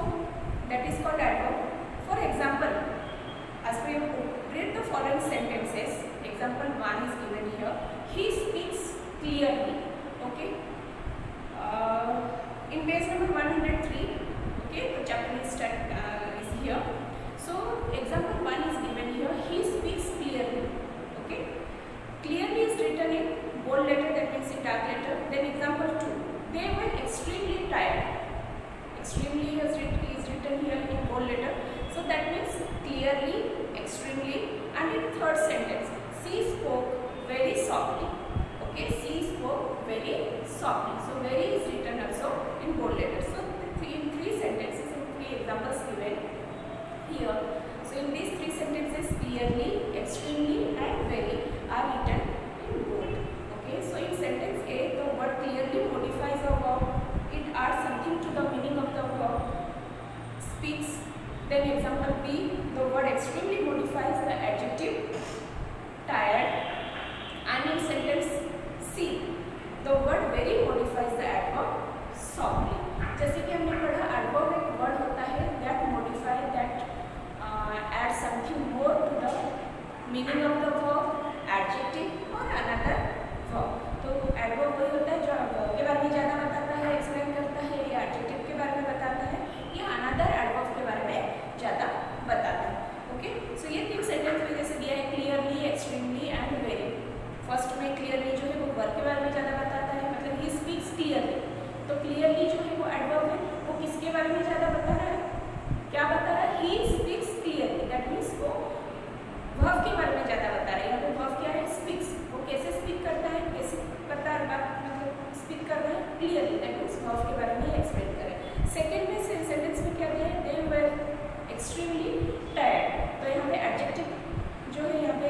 that is called adverb. For example, as we read the following sentences, example 1 is given here. He speaks clearly. Okay. In page number 103, okay, the chapter is here. So example 1 is given here. He speaks clearly. Okay. Clearly is written in bold letter, that means in dark letter. Then example 2. They were extremely tired. Extremely is written here in bold letter. So that means clearly, extremely, and in third sentence, she spoke very softly. Okay, she spoke very softly. So very is written also in bold letter. So in three sentences, in three examples given here. So in these three sentences, clearly, extremely, and very are written in bold. Okay, so in sentence A, the word clearly modifies a verb. It adds something to the meaning of the verb. Speaks. Then example B, the word extremely modifies the adjective tired. And in sentence C, the word very modifies the adverb softly. जैसे कि हमने पढ़ा, adverb एक word होता है that modify, that adds something more to the meaning of the verb, adjective or another verb. तो adverb वही होता है जो verb के बारे में ज़्यादा बताता है, explain करता है, या adjective के बारे में बताता है, या another adverb के बारे में ज़्यादा बताता है. ओके, सो ये तीन सेंटेंस में जैसे दिया है clearly, extremely and very. First में क्लियरली जो है वो वर्ब के बारे में ज़्यादा बताता है, मतलब ही स्पीक्स क्लियरली. तो क्लियरली जो है वो एडवर्ब है, वो किसके बारे में ज़्यादा बता रहा है, क्या बता रहा है, he speaks clearly. That means वो वर्ब के बारे में ज़्यादा बता रहा है. यहाँ पे वर्ब क्या है, स्पीक्स. वो कैसे स्पीक करता है, कैसे बता रहा है, मतलब स्पीक कर रहा है क्लियरली. दैट मीन्स वर्ब के बारे में एक्सप्लेन कर रहा है. सेकेंड में सेंटेंस में क्या दिया है, दे वर एक्सट्रीमली टायर्ड. तो यहाँ पे एडजेक्टिव जो है, यहाँ पे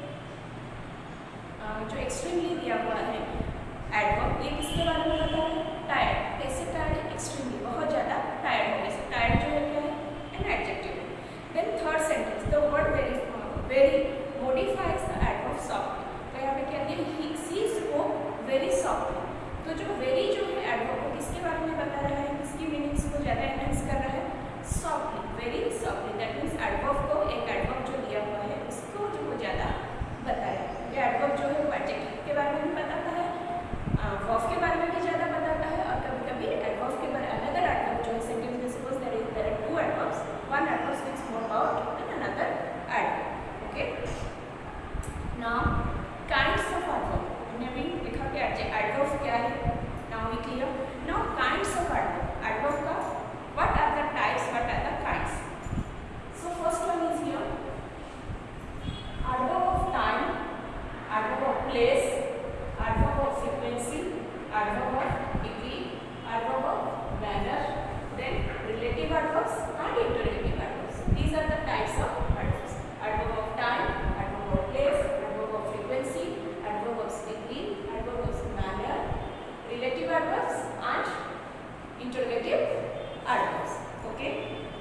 जो एक्सट्रीमली दिया हुआ है एडवर्ब, ये किसके बारे में बता रहा है, टायर्ड. कैसे टायर्ड है, एक्सट्रीमली, बहुत ज़्यादा टायर्ड होने से. टायर्ड जो है क्या है, an adjective. Then third sentence, the word very modifies the adverb softly. तो यहाँ पे क्या दिया, he see spoke very softly. तो जो वेरी जो है एडवर्ब को किसके बारे में बता रहा है, किसकी मीनिंग्स को ज़्यादा एनहेंस कर रहा है, softly, very softly. That means adverb को, एक एडवर्ब जो दिया हुआ है उसको जो वो ज़्यादा बताया. ये एडवर्ब जो है वो एडजेक्टिव के बारे में भी बताता है, वर्ब के बारे में भी ज़्यादा बताता है, और कभी कभी एडवर्ब के बारे में अनदर एडवर्ब जो है सेंटेंस में, suppose there are two adverbs, one adverb speaks more about and another adverb. Okay, now kinds of adverb. हमने अभी देखा कि एडवर्ब क्या है. Now we clear. Now kinds of adverb. Adverb का what are the types, what are the kinds. So first one is here, adverb of time, adverb of place, adverb of frequency, adverb of degree, adverb of manner, then relative adverbs and interrogative adverbs. These are the types of adverbs. Adverb of time, adverb of place, adverb of frequency, adverb of degree, adverb of manner, relative adverbs and interrogative adverbs. Okay,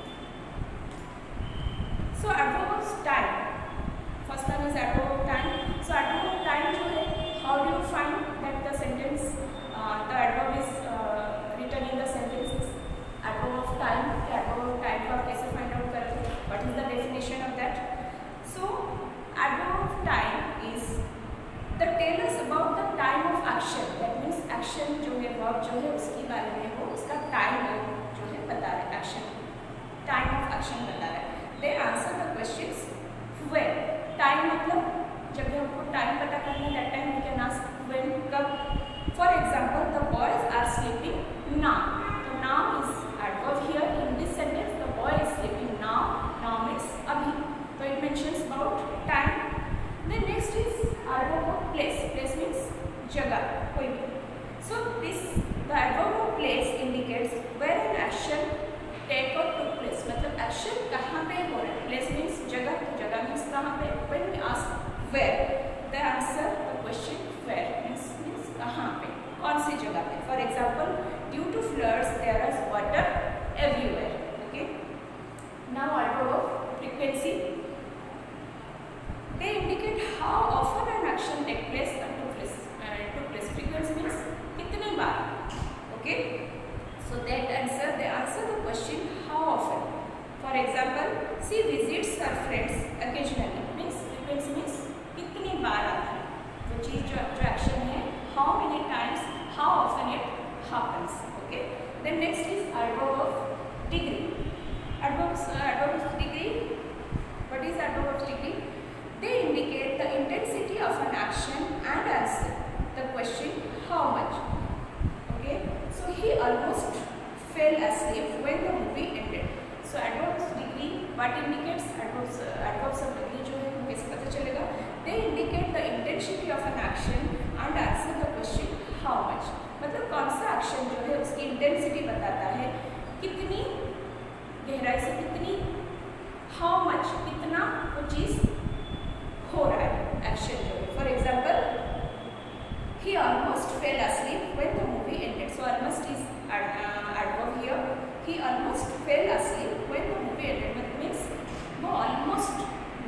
so adverb of time, first one is adverb of time. So adverb of time जो है, how do you find that the sentence, the adverb is written in the sentences. Adverb of time, adverb of time को आप कैसे find out करोगे, what is the definition of that. So adverb of time is the tell us about the time of action. That means action जो है, verb जो है, उसके बारे में हो, उसका time बता रहे, एक्शन, टाइम ऑफ एक्शन बता रहे. They answer the questions when. Time मतलब जब हमको टाइम पता करना है, that time we can ask when, कब. For example, the boys are sleeping now. तो now is adverb here in this sentence. The boy is sleeping now. Now means अभी. तो it mentions about time. Then next is adverb of place. Place means जगह, कोई भी. So this the adverb of place indicates where an action take or took place. मतलब action कहाँ पे हो रहा है. place means जगह, तो जगह means कहाँ पे. when we ask where, the answer the question where means कहाँ पे, कौन सी जगह पे. for example, due to floods there is water everywhere. Okay, now adverb of frequency. They indicate how often an action take place or took place. Frequency means कितनी बार. Okay, so that answer, they answer the question how For example, she visits her friends occasionally. Means frequency means कितनी बार आता है वो चीज़ जो action है. How many times, how often it happens. Okay. Then next is adverb of degree. Adverbs of degree. What is adverb of degree? They indicate the intensity of an action and answer the question how much. Okay. So he almost fell asleep when the movie ended. So adverbs of degree what indicates? Adverbs of degree जो है वो कैसे पता चलेगा? They indicate the intensity of an action and answer the question how much. मतलब कौन सा action जो है उसकी इंटेंसिटी बताता है, कितनी गहराई से, कितनी how much कितना वो चीज़ हो रहा है एक्शन जो है. For example he almost fell asleep when the movie ended. So almost is adverb here. He almost fell asleep when the movie ended. That means वो almost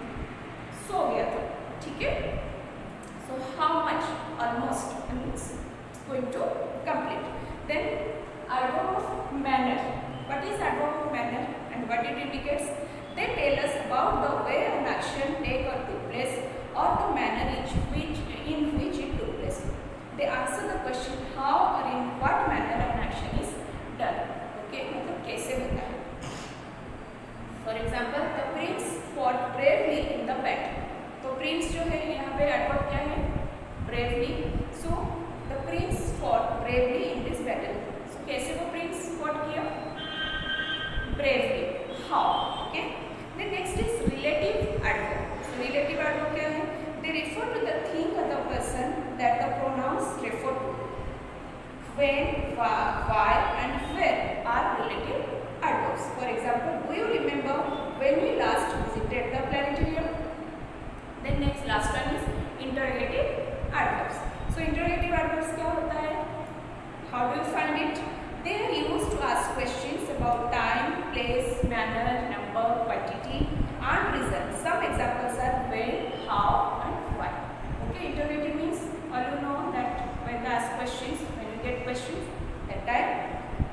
सो गया था. ठीक है. So how much almost means it's going to complete. Then adverb of manner. What is adverb of manner and what it indicates? They tell us about the way an action take or took place or the manner in which it took place. They answer the question how or in what manner an action is done. Okay, मतलब कैसे होता है. For example, the prince fought bravely in the battle. तो prince जो है यहाँ पे adverb क्या है? Bravely. So the prince fought bravely in this battle. So कैसे वो prince fought किया? Bravely. How? Okay. Then next is relative adverb. So relative adverb क्या है? They refer to the thing or the person that the pronouns refer to. When, why, and where are relative adverbs. For example, do you remember when we last visited the planetarium? Then next last one is interrogative adverbs. So interrogative adverbs क्या होता है? How do you find it? They are used to ask questions about time, place, manner, number, quantity, and reason. Some examples are when, how, and why. Okay, interrogative means all you know that when they ask questions, when you get questions, that time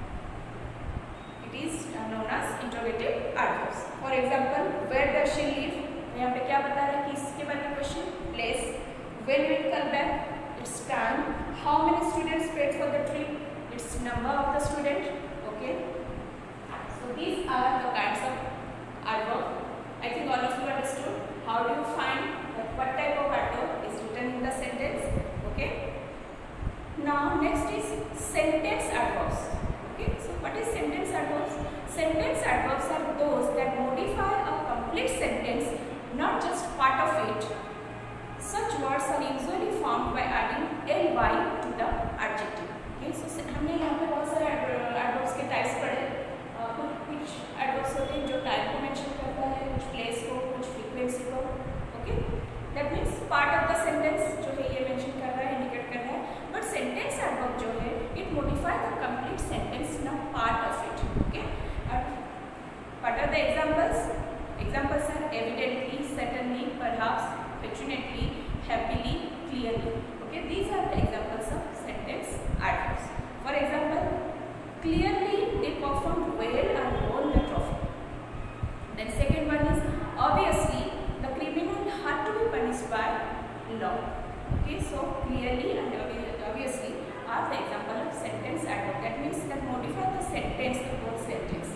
it is known as interrogative adverbs. For example, where does she live? यहाँ पे क्या बता रहा है कि इसके बारे में question. Place. When will come back? It's time. How many students paid for the trip? It's number of the student. Okay. So these are the kinds of adverb. I think all of you understood. How do you find what type of adverb is written in the sentence? Okay. Now next is sentence adverbs. Okay. So what is sentence adverbs? Sentence adverbs are those that modify a complete sentence, not just part of it. Such words are usually formed by adding ly to the adjective. Okay. So हमने यहाँ पे बहुत सारे adverbs के types पढ़े. कुछ adverbs होते हैं जो type को mention करता है, कुछ place को, कुछ frequency को. Okay. That means part of the sentence जो है ये mention कर रहा है, indicate कर रहा है. But sentence adverb जो है, it modify the complete sentence, not part of it. Okay. What are the examples? Examples are evidently, certainly, perhaps, fortunately, happily, clearly. Okay, these are the examples of sentence adverbs. For example, clearly they performed well and won the trophy. Then second one is obviously the criminal had to be punished by law. Okay, so clearly and obviously are the example of sentence adverb. That means that modify the sentence, the whole sentence.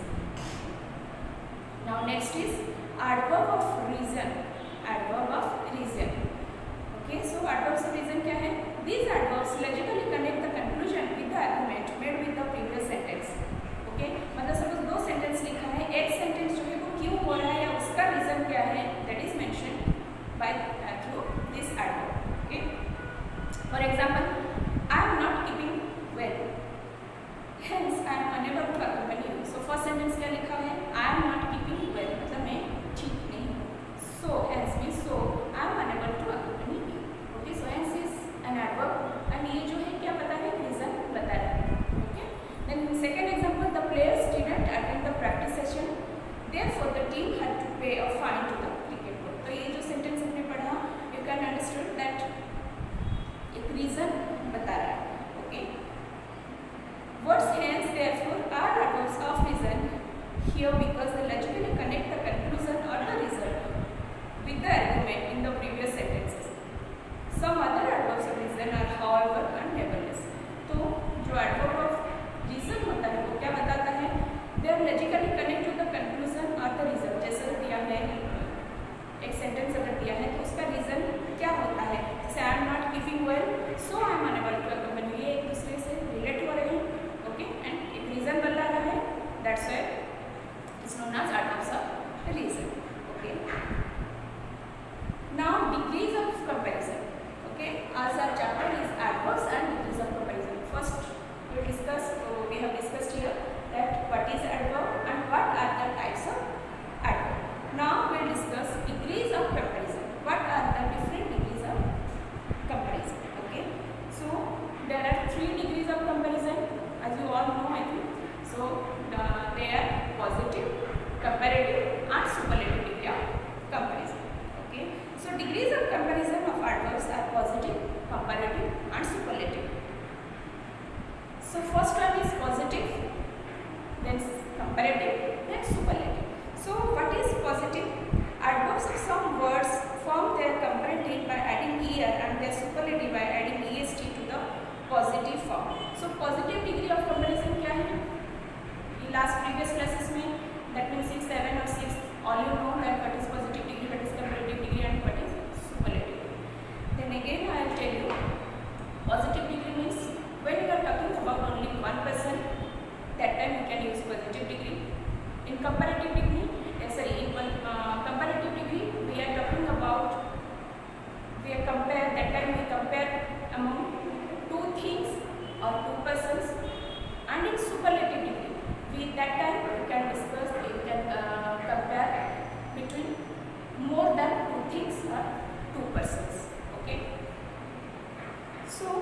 Now next is adverb of reason. Adverb of reason. Okay, so adverbs of reason क्या है? These adverbs logically connect the conclusion with the argument made with the previous sentence. Okay, मतलब suppose दो sentence लिखा है, एक sentence जो है वो क्यों हो रहा है या उसका reason क्या है? That is mentioned by through this adverb. Okay, for example, I am not keeping well. Hence, I am unable to accompany you. So first sentence क्या लिखा है? I am not keeping well. मतलब मैं ठीक नहीं हूँ. So hence means so I am unable to accompany you. Okay, so hence is an adverb and ये जो है क्या बता रहा है? Reason बता रहा है. Okay. Then second example, the players didn't attend the because they logically connect the conclusion or the result with the argument in the previous sentences. Some other adverbs of reason are however and nevertheless. तो जो adverb of reason होता है वो क्या बताता है? They are logically connect to the conclusion or the result. जैसे दिया है एक सेंटेंस अगर दिया है तो उसका रीजन क्या होता है? जैसे I am not keeping well so I am unable to accompany, ये एक दूसरे से रिलेट हो रहे हैं. ओके, एंड एक रीजन बता रहा है, that's why it's known as adverbs of reason. Okay, now degrees of comparison. Okay, आज our chapter is adverbs and degrees of comparison. First we will discuss, we have discussed here that what is adverb and what are the types of adverb. Now we will discuss degrees of comparison. What are the different degrees of comparison? Okay, so there are 3 degrees of comparison, as you all know, I think. So they are positive, comparative and superlative degree of comparison. Okay, so degrees of comparison of adverbs are positive, comparative and superlative. So first one is positive, then comparative, then superlative. So what is positive? Adverbs of some words form their comparative by adding er and their superlative by adding est to the positive form. So positive degree of comparison क्या है? In last previous classes में, that means 6, 7 or 6, all you know that what is positive degree, what is comparative degree and what is superlative degree. Then again I will tell you, positive degree means when you are talking about only one person, that time you can use positive degree. In comparative degree, comparative degree, we are talking about, that time we compare among 2 things or 2 persons. And in superlative degree, that time we can discuss, we can compare between more than 2 things or 2 persons. Okay, so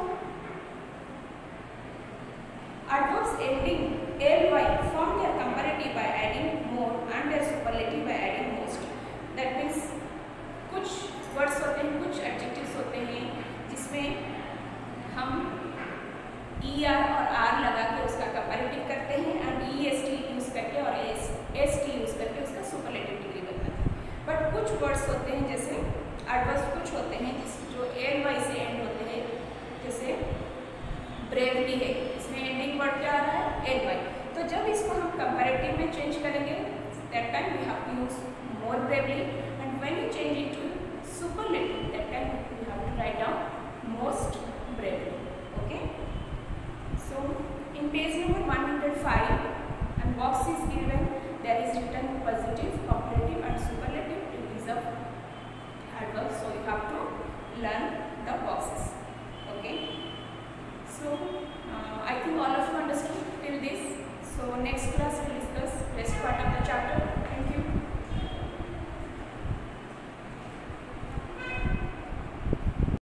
adverbs ending ly form their comparative by adding more and their superlative by adding most. That means कुछ words होते हैं, कुछ adjectives होते हैं जिसमें हम er और r लगा के उसका comparative करते हैं and est यूज करके और st यूज करके उसका superlative डिग्री बनाते हैं. बट कुछ words होते हैं जैसे adverbs, कुछ होते हैं जो ly से end होते हैं, जैसे ब्रेवली है, इसमें एंडिंग वर्ड क्या आ रहा है? ly. तो जब इसको हम कंपैरेटिव में चेंज करेंगे, that time we have to use more bravely, and when you change it to superlative, that time we have to write down most bravely. Okay, so in page